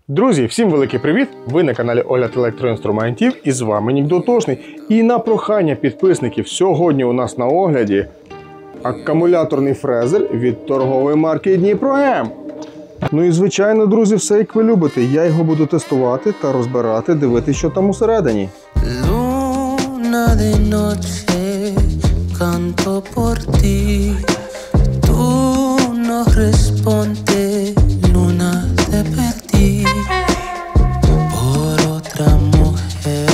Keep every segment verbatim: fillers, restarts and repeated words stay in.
Друзі, всім великий привіт! Ви на каналі Огляд електроінструментів і з вами Нік Дотошний. І на прохання підписників сьогодні у нас на огляді акумуляторний фрезер від торгової марки Дніпро-М. Ну і звичайно, друзі, все як ви любите. Я його буду тестувати та розбирати, дивитися, що там усередині. Luna de noche, canto por ti. Tú no respondes, luna te perdí por otra mujer.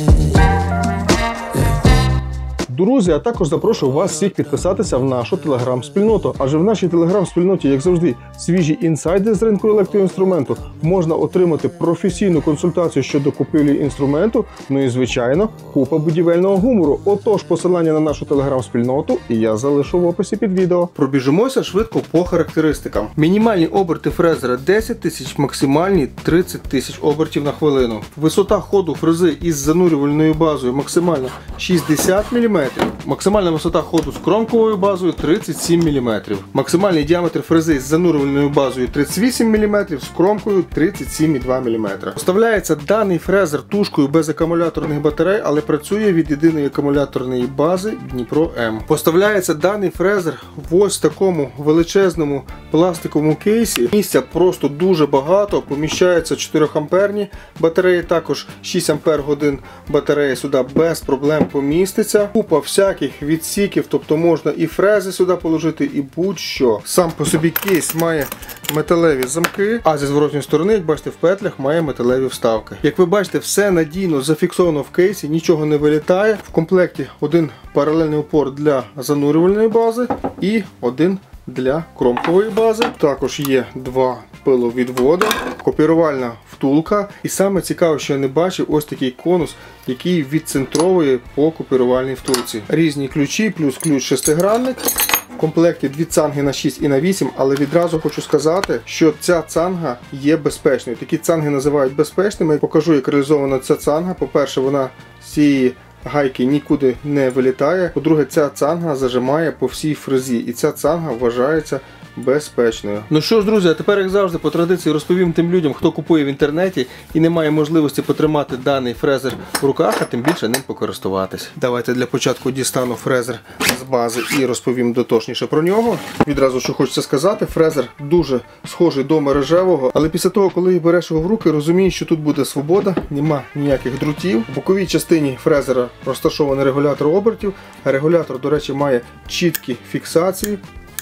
Друзі, а також запрошую вас всіх підписатися в нашу телеграм-спільноту. Адже в нашій телеграм-спільноті, як завжди, свіжі інсайди з ринку електроінструменту. Можна отримати професійну консультацію щодо купівлі інструменту, ну і, звичайно, купа будівельного гумору. Отож, посилання на нашу телеграм-спільноту і я залишу в описі під відео. Пробіжимося швидко по характеристикам. Мінімальні оберти фрезера десять тисяч, максимальні тридцять тисяч обертів на хвилину. Висота ходу фрези із занурювальною базою максимально шістдесят міліметрів. Максимальна висота ходу з кромковою базою тридцять сім міліметрів. Максимальний діаметр фрези з занурювальною базою тридцять вісім міліметрів, з кромкою тридцять сім і два міліметри. Поставляється даний фрезер тушкою без акумуляторних батарей, але працює від єдиної акумуляторної бази Дніпро-М. Поставляється даний фрезер в ось такому величезному пластиковому кейсі. Місця просто дуже багато, поміщаються чотири амперні батареї, також шість ампер годин батареї сюди без проблем поміститься. Купа всяких відсіків, тобто можна і фрези сюди положити, і будь-що. Сам по собі кейс має металеві замки, а зі зворотньої сторони, як бачите, в петлях має металеві вставки. Як ви бачите, все надійно зафіксовано в кейсі, нічого не вилітає. В комплекті один паралельний упор для занурювальної бази і один для кромкової бази. Також є два пиловідводи, копірувальна втулка. І саме цікаве, що я не бачив, ось такий конус, який відцентровує по копірувальній втулці. Різні ключі, плюс ключ шестигранник. В комплекті дві цанги на шість і на вісім, але відразу хочу сказати, що ця цанга є безпечною. Такі цанги називають безпечними. Покажу, як реалізована ця цанга. По-перше, вона з цієї гайки нікуди не вилітає. По-друге, ця цанга зажимає по всій фрезі. І ця цанга вважається безпечною. Ну що ж, друзі, а тепер, як завжди, по традиції розповім тим людям, хто купує в інтернеті і не має можливості потримати даний фрезер в руках, а тим більше ним покористуватись. Давайте для початку дістану фрезер з бази і розповім дотошніше про нього. Відразу, що хочеться сказати, фрезер дуже схожий до мережевого, але після того, коли береш його в руки, розумієш, що тут буде свобода, нема ніяких друтів. В боковій частині фрезера розташований регулятор обертів. Регулятор, до речі, має чіткі фіксації.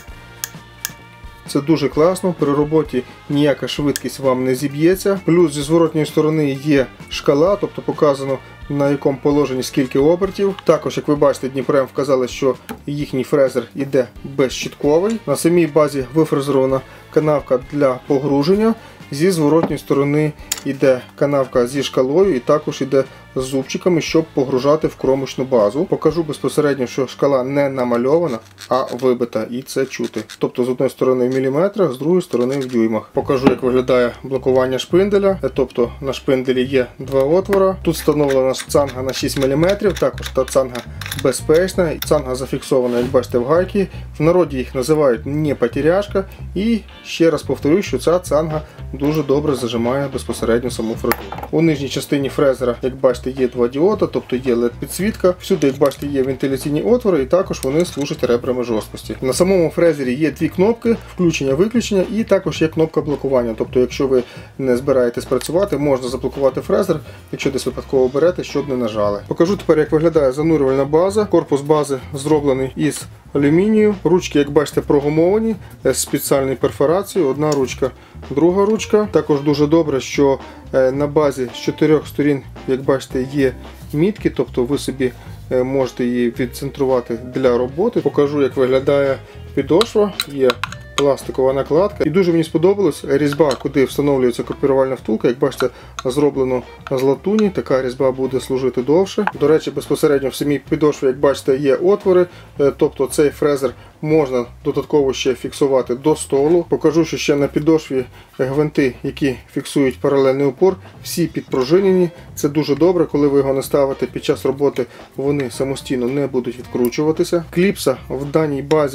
Це дуже класно, при роботі ніяка швидкість вам не зіб'ється. Плюс зі зворотньої сторони є шкала, тобто показано, на якому положенні скільки обертів. Також, як ви бачите, Дніпро-М вказали, що їхній фрезер йде безщітковий. На самій базі вифрезерована канавка для погруження. Зі зворотньої сторони йде канавка зі шкалою і також йде з зубчиками, щоб погружати в кромочну базу. Покажу безпосередньо, що шкала не намальована, а вибита, і це чути. Тобто з одної сторони в міліметрах, з другої сторони в дюймах. Покажу, як виглядає блокування шпинделя. Тобто на шпинделі є два отвора. Тут встановлена цанга на шість міліметрів, також та цанга безпечна. Цанга зафіксована, як бачите, в гайки. В народі їх називають не потеряшка. І ще раз повторюю, що ця цанга дуже добре зажимає безпосередньо саму фрезу. У нижній частині фрезера, як бачите, є два діода, тобто є ел і ді-підсвітка. Всюди, як бачите, є вентиляційні отвори і також вони служать ребрами жорсткості. На самому фрезері є дві кнопки, включення-виключення, і також є кнопка блокування. Тобто, якщо ви не збираєтесь працювати, можна заблокувати фрезер, якщо десь випадково берете, щоб не нажали. Покажу тепер, як виглядає занурювальна база. Корпус бази зроблений із алюмінію. Ручки, як бачите, прогумовані з спеціальною перфорацією. Одна ручка, друга ручка. Також дуже добре, що на базі з чотирьох сторін, як бачите, є мітки, тобто ви собі можете її відцентрувати для роботи. Покажу, як виглядає підошва. Є пластикова накладка. І дуже мені сподобалась різьба, куди встановлюється копірувальна втулка. Як бачите, зроблено з латуні. Така різьба буде служити довше. До речі, безпосередньо в самій підошві, як бачите, є отвори. Тобто цей фрезер можна додатково ще фіксувати до столу. Покажу, що ще на підошві гвинти, які фіксують паралельний упор, всі підпружинені. Це дуже добре, коли ви його не ставите під час роботи, вони самостійно не будуть відкручуватися. Кліпса в даній базі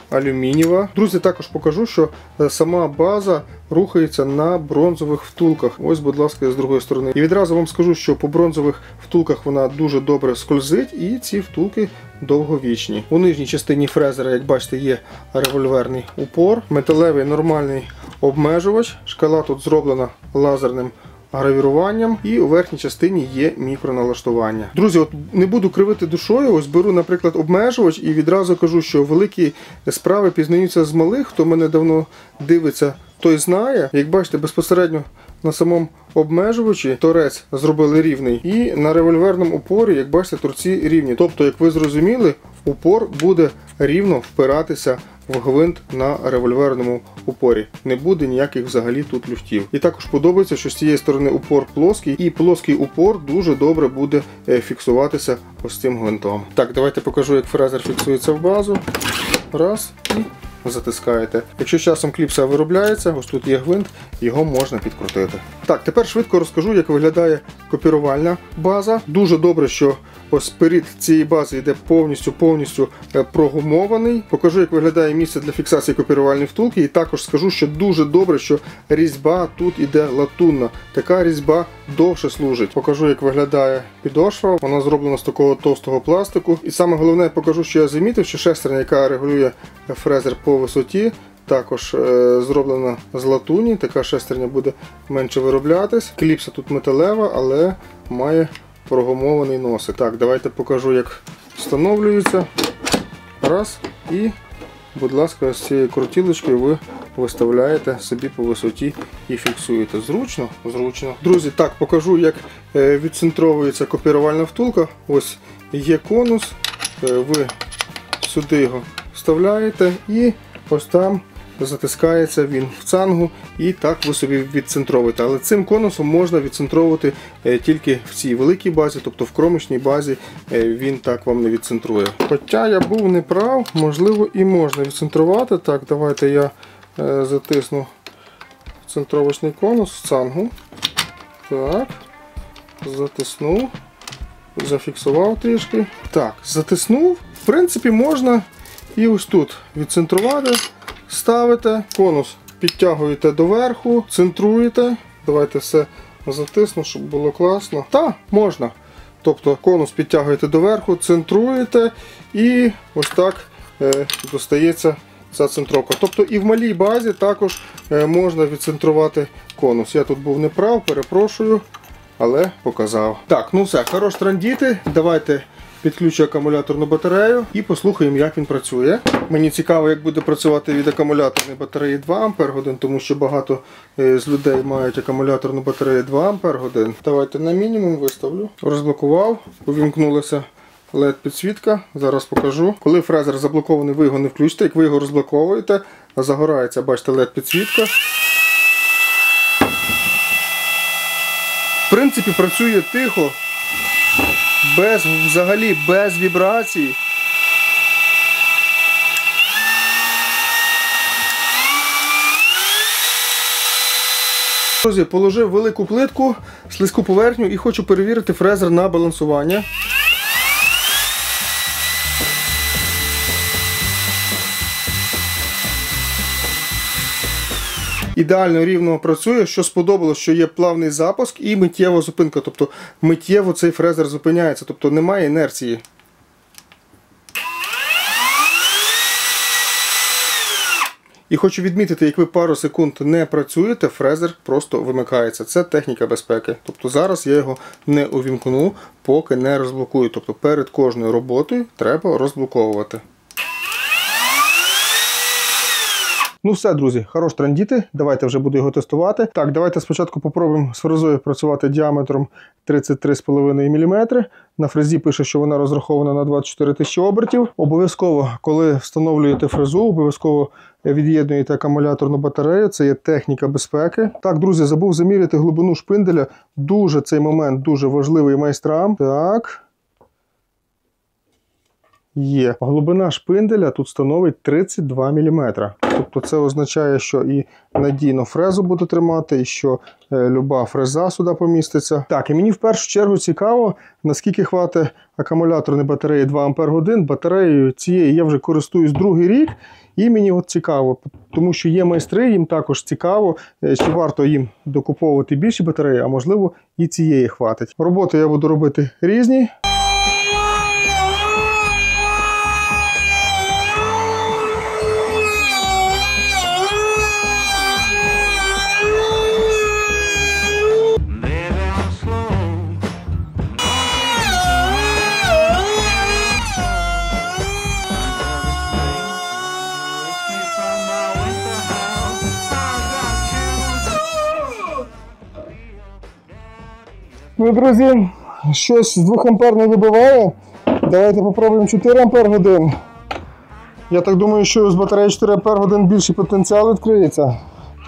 алюмінієва. Друзі, також покажу, що сама база рухається на бронзових втулках. Ось, будь ласка, з другої сторони. І відразу вам скажу, що по бронзових втулках вона дуже добре скользить, і ці втулки довговічні. У нижній частині фрезера, як бачите, є револьверний упор, металевий нормальний обмежувач. Шкала тут зроблена лазерним гравіруванням, і у верхній частині є мікроналаштування. Друзі, от не буду кривити душою, ось беру, наприклад, обмежувач і відразу кажу, що великі справи пізнаються з малих. Хто мене давно дивиться, той знає. Як бачите, безпосередньо на самому обмежувачі торець зробили рівний, і на револьверному упорі, як бачите, торці рівні. Тобто, як ви зрозуміли, упор буде рівно впиратися в гвинт на револьверному упорі. Не буде ніяких взагалі тут люфтів. І також подобається, що з цієї сторони упор плоский, і плоский упор дуже добре буде фіксуватися ось цим гвинтом. Так, давайте покажу, як фрезер фіксується в базу. Раз, і затискаєте. Якщо з часом кліпса виробляється, ось тут є гвинт, його можна підкрутити. Так, тепер швидко розкажу, як виглядає копірувальна база. Дуже добре, що ось перед цієї бази йде повністю-повністю прогумований. Покажу, як виглядає місце для фіксації копірувальної втулки. І також скажу, що дуже добре, що різьба тут іде латунна. Така різьба довше служить. Покажу, як виглядає підошва. Вона зроблена з такого товстого пластику. І саме головне, покажу, що я замітив, що шестерня, яка регулює фрезер по висоті, також е, зроблена з латуні. Така шестерня буде менше вироблятись. Кліпса тут металева, але має прогумований носик. Так, давайте покажу, як встановлюється. Раз. І, будь ласка, з цією крутілочкою ви виставляєте собі по висоті і фіксуєте. Зручно? Зручно. Друзі, так, покажу, як відцентровується копірувальна втулка. Ось є конус. Ви сюди його вставляєте і ось там затискається він в цангу, і так ви собі відцентровуєте. Але цим конусом можна відцентровувати тільки в цій великій базі, тобто в кромочній базі він так вам не відцентрує. Хоча я був неправ, можливо і можна відцентрувати. Так, давайте я затисну центровочний конус в цангу. Так, затиснув, зафіксував трішки. Так, затиснув. В принципі, можна і ось тут відцентрувати. Ставите, конус підтягуєте доверху, центруєте. Давайте все затисну, щоб було класно. Та, можна. Тобто конус підтягуєте доверху, центруєте і ось так е, достається ця центровка. Тобто і в малій базі також е, можна відцентрувати конус. Я тут був неправ, перепрошую, але показав. Так, ну все, хорош трандіти. Давайте підключу акумуляторну батарею і послухаємо, як він працює. Мені цікаво, як буде працювати від акумуляторної батареї два ампери години, тому що багато з людей мають акумуляторну батарею два ампери години. Давайте на мінімум виставлю. Розблокував, увімкнулася ел і ді-підсвітка. Зараз покажу. Коли фрезер заблокований, ви його не включите. Як ви його розблоковуєте, загорається, бачите, ел і ді-підсвітка. В принципі, працює тихо. Без, взагалі без вібрацій. Друзі, положив велику плитку, слизьку поверхню і хочу перевірити фрезер на балансування. Ідеально рівно працює, що сподобалось, що є плавний запуск і миттєва зупинка. Тобто миттєво цей фрезер зупиняється, тобто немає інерції. І хочу відмітити, як ви пару секунд не працюєте, фрезер просто вимикається. Це техніка безпеки. Тобто зараз я його не увімкну, поки не розблокую. Тобто перед кожною роботою треба розблоковувати. Ну все, друзі, хорош трандіти. Давайте вже буду його тестувати. Так, давайте спочатку попробуємо з фрезою працювати діаметром тридцять три з половиною міліметри. На фрезі пише, що вона розрахована на двадцять чотири тисячі обертів. Обов'язково, коли встановлюєте фрезу, обов'язково від'єднуєте акумуляторну батарею. Це є техніка безпеки. Так, друзі, забув заміряти глибину шпинделя. Дуже цей момент дуже важливий майстрам. Так. є. Глибина шпинделя тут становить тридцять два міліметри. Тобто це означає, що і надійно фрезу буде тримати, і що е, люба фреза сюди поміститься. Так, і мені в першу чергу цікаво, наскільки хватить акумуляторної батареї два ампери години. Батареєю цією я вже користуюсь другий рік, і мені от цікаво, тому що є майстри, їм також цікаво, е, чи варто їм докуповувати більші батареї, а можливо і цієї хватить. Роботи я буду робити різні. Ну, друзі, щось з двох ампер не вибиває. Давайте попробуємо чотири ампери годин. Я так думаю, що з батареї чотири ампери годин більший потенціал відкриється.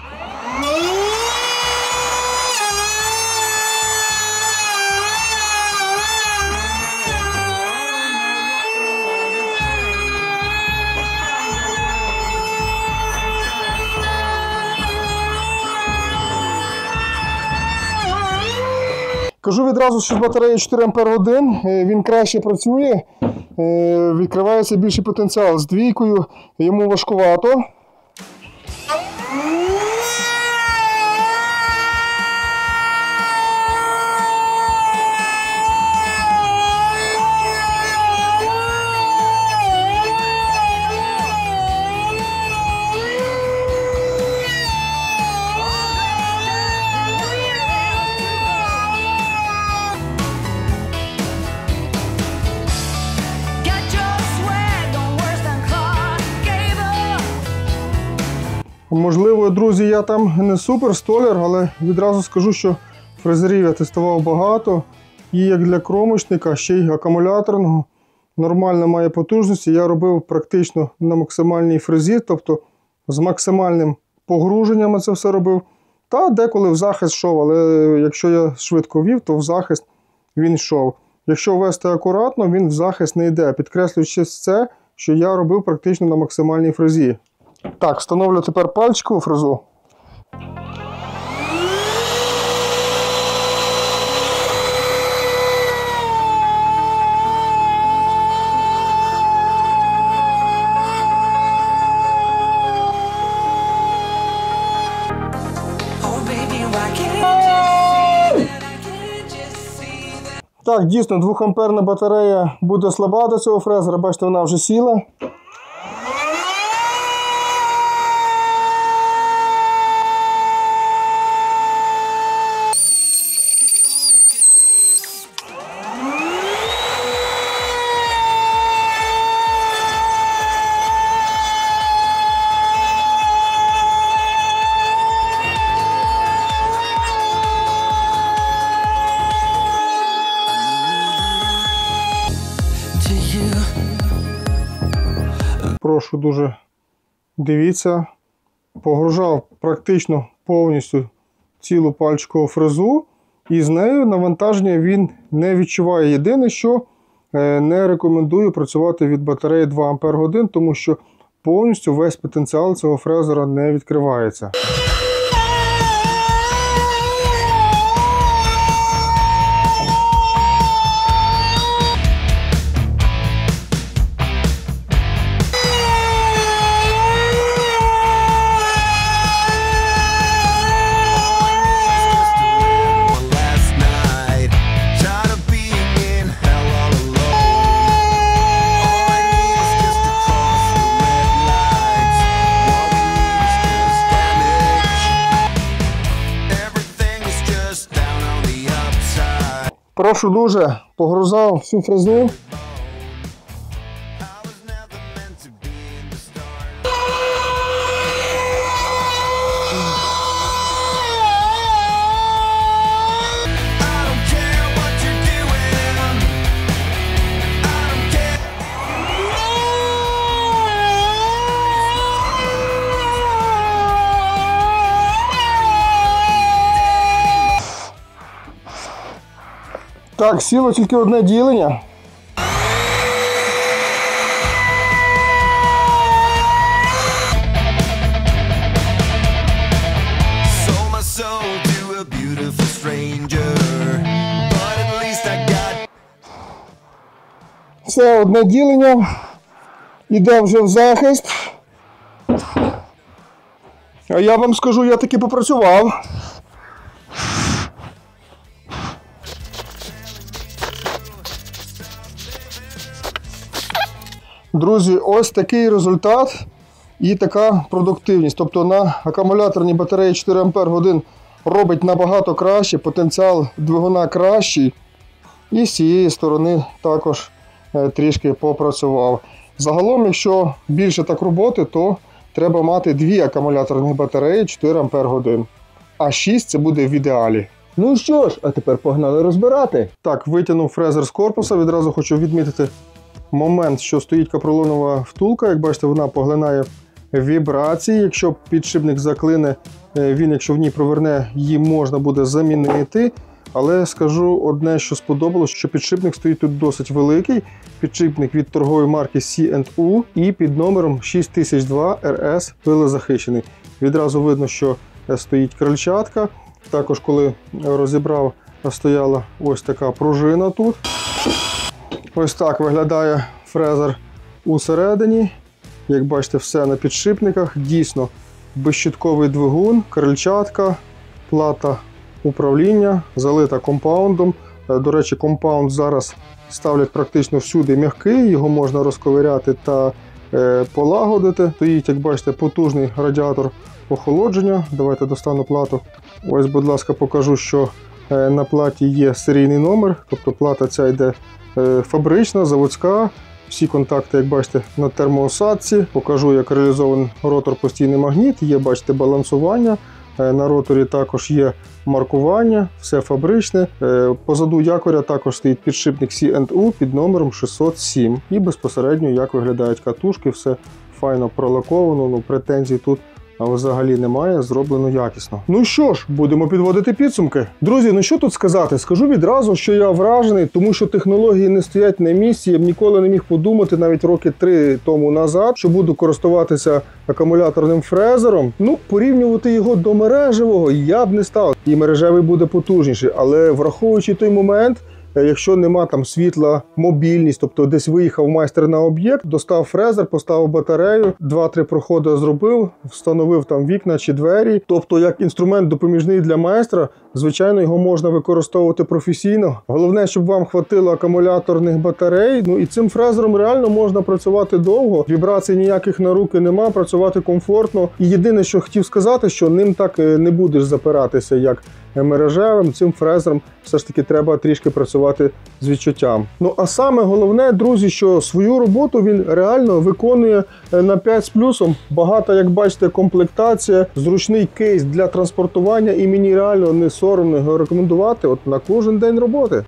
Кажу відразу, що з батареї чотири ампери годин він краще працює, відкривається більший потенціал. З двійкою йому важкувато. Можливо, друзі, я там не супер столяр, але відразу скажу, що фрезерів я тестував багато. І як для кромочника, ще й акумуляторного, нормально має потужності. Я робив практично на максимальній фрезі, тобто з максимальним погруженням я це все робив. Та деколи в захист йшов, але якщо я швидко вів, то в захист він йшов. Якщо вести акуратно, він в захист не йде. Підкреслюючи це, що я робив практично на максимальній фрезі. Так, встановлю тепер пальчикову фрезу. Так, дійсно, двохамперна батарея буде слаба до цього фрезера, бачите, вона вже сіла. Прошу дуже, дивіться, погружав практично повністю цілу пальчикову фрезу, і з нею навантаження він не відчуває. Єдине, що не рекомендую працювати від батареї два ампери години, тому що повністю весь потенціал цього фрезера не відкривається. Прошу дуже, погрузав всю фрезу. Так, сіло тільки одне ділення. stranger, but at least I got. Це одне ділення. Іде вже в захист. А я вам скажу, я таки попрацював. Друзі, ось такий результат і така продуктивність. Тобто на акумуляторній батареї чотири ампери години робить набагато краще, потенціал двигуна кращий. І з цієї сторони також е, трішки попрацював. Загалом, якщо більше так роботи, то треба мати дві акумуляторні батареї чотири ампери години. А шість це буде в ідеалі. Ну що ж, а тепер погнали розбирати. Так, витягнув фрезер з корпуса. Відразу хочу відмітити момент, що стоїть капролонова втулка. Як бачите, вона поглинає вібрації. Якщо підшипник заклине, він, якщо в ній проверне, її можна буде замінити. Але скажу одне, що сподобалось, що підшипник стоїть тут досить великий. Підшипник від торгової марки сі енд у і під номером шість тисяч два ар ес пилозахищений. Відразу видно, що стоїть крильчатка. Також, коли розібрав, стояла ось така пружина тут. Ось так виглядає фрезер усередині. Як бачите, все на підшипниках. Дійсно, безщітковий двигун, крильчатка, плата управління, залита компаундом. До речі, компаунд зараз ставлять практично всюди м'який, його можна розковиряти та е, полагодити. Стоїть, як бачите, потужний радіатор охолодження. Давайте достану плату. Ось, будь ласка, покажу, що е, на платі є серійний номер, тобто плата ця йде е, фабрична, заводська. Всі контакти, як бачите, на термоосадці. Покажу, як реалізований ротор постійний магніт. Є, бачите, балансування. На роторі також є маркування, все фабричне. Позаду якоря також стоїть підшипник сі енд у під номером шістсот сім. І безпосередньо, як виглядають катушки, все файно пролаковано, ну, претензій тут взагалі немає, зроблено якісно. Ну що ж, будемо підводити підсумки. Друзі, ну що тут сказати? Скажу відразу, що я вражений, тому що технології не стоять на місці. Я б ніколи не міг подумати, навіть роки три тому назад, що буду користуватися акумуляторним фрезером. Ну, порівнювати його до мережевого я б не став. І мережевий буде потужніший, але враховуючи той момент, якщо нема там світла, мобільність, тобто десь виїхав майстер на об'єкт, достав фрезер, поставив батарею, два-три проходи зробив, встановив там вікна чи двері. Тобто як інструмент допоміжний для майстра, звичайно, його можна використовувати професійно. Головне, щоб вам хватило акумуляторних батарей. Ну і цим фрезером реально можна працювати довго. Вібрацій ніяких на руки нема, працювати комфортно. І єдине, що хотів сказати, що ним так не будеш запиратися, як мережевим. Цим фрезером все ж таки треба трішки працювати з відчуттям. Ну а саме головне, друзі, що свою роботу він реально виконує на п'ять з плюсом. Багата, як бачите, комплектація, зручний кейс для транспортування, і мені реально не соромно його рекомендувати от на кожен день роботи.